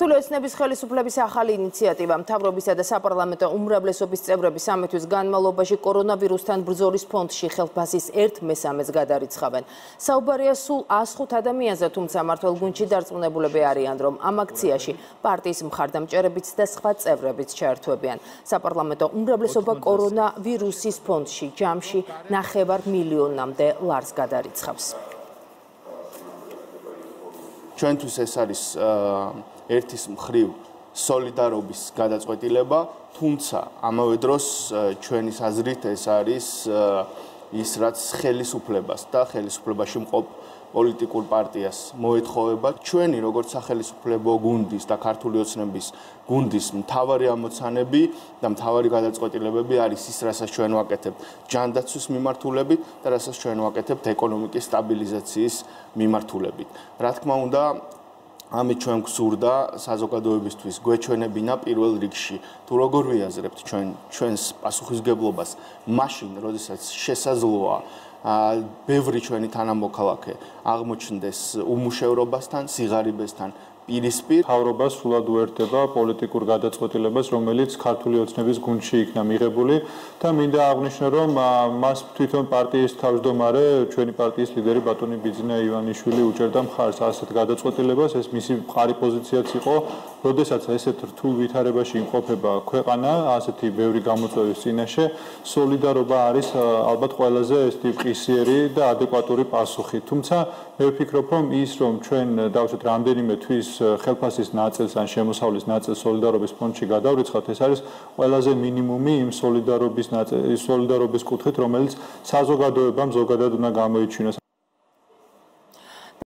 თულეოცნების ხელისუფლების ახალი ინიციატივა მთავრობისა და საპარლამენტო უმრავლესობის წევრები 3 თვის განმავლობაში კორონავირუსთან ბრძოლის ფონდში ხელფასის 1/3-ს გადარიცხავენ. საუბარია სულ 105 ადამიანზე, თუმცა მმართველ გუნდში დარწმუნებულები არიან, რომ ამ აქციაში პარტიის მხარდამჭერებიც და სხვა წევრებიც ჩაერთვებიან. საპარლამენტო უმრავლესობა კორონავირუსის ფონდში ჯამში 9 მილიონამდე ლარს გადარიცხავს. ჩვენთვის ეს არის ერთის მხრივ სოლიდარობის გადაწყვეტილება, თუმცა ამავე დროს ჩვენის აზრით ეს არის ის რაც ხელისუფლებას და ხელისუფლებაში მყოფ პოლიტიკურ პარტიას მოეთხოვება. ჩვენი როგორც სახელისუფლებო გუნდის და ქართული ოცნების გუნდის მთავარი ამოცანები და მთავარი გადაწყვეტილებები არის ის, რასაც ჩვენ ვაკეთებთ ჯანდაცვის მიმართულებით და რასაც ჩვენ ვაკეთებთ ეკონომიკის სტაბილიზაციის მიმართულებით. რა თქმა უნდა, ამით ჩვენ გვსურდა საზოგადოებისთვის გვეჩვენებინა პირველ რიგში თუ როგორ ვიაზრებთ ჩვენს პასუხისმგებლობას მაშინ, როდესაც შესაძლოა ბევრი ჩვენი თანამოქალაქე აღმოჩნდეს უმუშევრობასთან, სიღარიბესთან პირისპირ. მთავრობა სულად უერთდება პოლიტიკურ გადაწყვეტილებას, რომელიც ქართული ოცნების გუნდში იქნა მიღებული და მინდა აღვნიშნო, რომ მას თვითონ პარტიის თავმჯდომარე, ჩვენი პარტიის ლიდერი ბატონი ბიძინა ივანიშვილი უჭერდა მხარს ასეთ გადაწყვეტილებას. ეს მისი მყარი პოზიციაც იყო, როდესაც ესეთ რთულ ვითარებაში იმყოფება ქვეყანა, ასეთი ბევრი გამოწვევის წინაშე, სოლიდარობა არის ალბათ ყველაზე მყისიერი და ადეკვატური პასუხი. თუმცა მე ვფიქრობ, რომ ის, რომ ჩვენ დავუშვათ რამდენიმე თვის ხელფასის ნაწილს ან შემოსავლის ნაწილს სოლიდარობის ფონდში გადავრიცხავთ, ეს არის ყველაზე მინიმუმი იმ სოლიდარობის კუთხით, რომელიც საზოგადოებამ ზოგადად უნდა გამოიჩინოს.